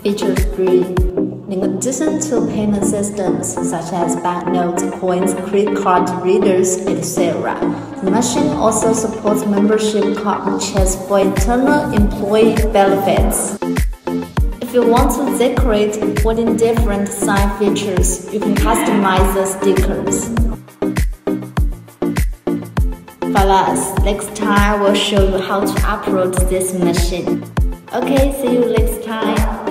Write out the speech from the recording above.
Feature 3. In addition to payment systems such as banknotes, coins, credit card readers, etc., the machine also supports membership card purchase for internal employee benefits. If you want to decorate 14 different sign features, you can customize the stickers. Follow us. Next time, we'll show you how to upload this machine. Okay, see you next time.